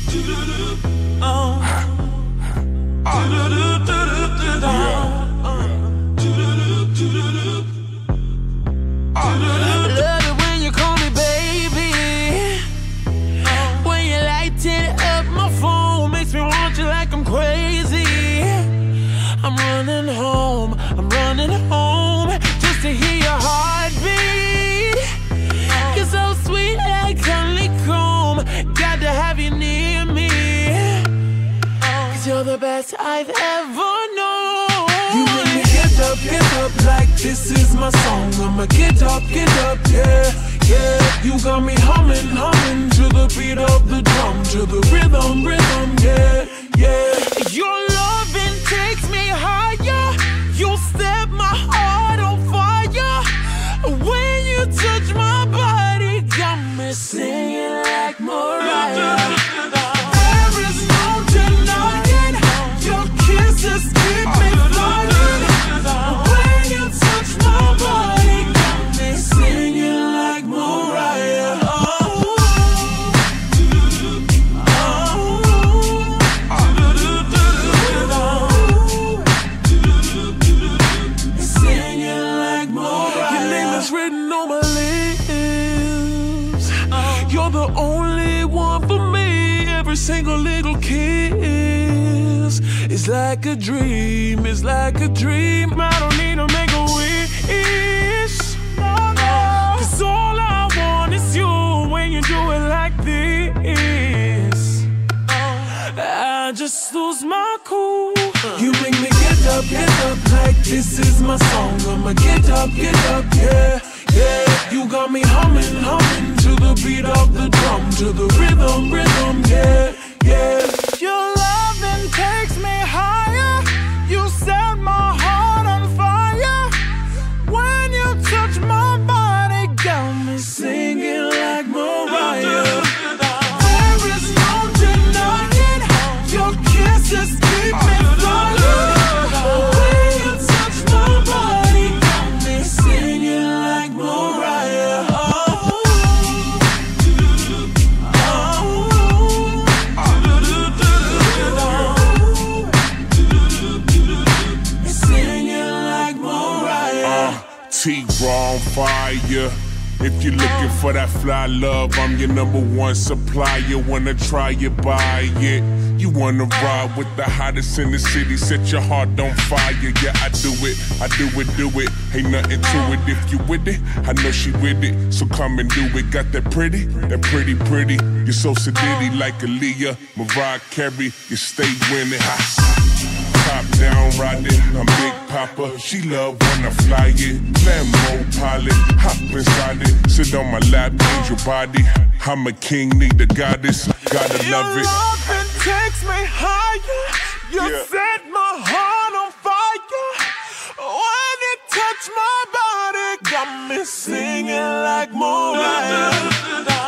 Love it when you call me baby. When you lighten up my phone, makes me want you like I'm crazy. I'm running home just to hear your heartbeat. You're so sweet like honeycomb, got to have you near me. Cause you're the best I've ever known. You make me get up like this is my song. I'ma get up, yeah, yeah. You got me humming to the beat of the drum, to the rhythm, yeah, yeah. Your loving takes me higher. You set my heart on fire. When you touch my body, got me singing like Mariah. There is no denying your kisses keep me flying. When you touch my body, got me singing like Mariah. Written on my lips. You're the only one for me. Every single little kiss is like a dream. It's like a dream. I don't need to make a wish. Cause all I want is you. When you do it like this, I just lose my cool. You make me get up like this is my song. I'ma get up, yeah, yeah. You got me humming to the beat of the drum, to the rhythm, yeah, yeah. Your loving takes me higher. You set my heart on fire. When you touch my body, got me Singing like Mariah. There is no denying your kisses keep me flying. When you touch my body, got me singing like Mariah. Singing like Mariah. T-Raw on fire. If you're looking for that fly love, I'm your #1 supplier. Wanna try it, buy it. You wanna ride with the hottest in the city, set your heart on fire. Yeah, I do it. Ain't nothing to it. If you with it, I know she with it. So come and do it. Got that pretty. You're so sedity like Aaliyah, Mariah Carey. You stay winning. Top down riding, I'm Big Papa. She love when I fly it. Lambo pilot, hop inside it. Sit on my lap, change your body. I'm a king, need a goddess. Gotta love it. Your loving takes me higher. You set my heart on fire. When it touch my body, got me singing like Mariah.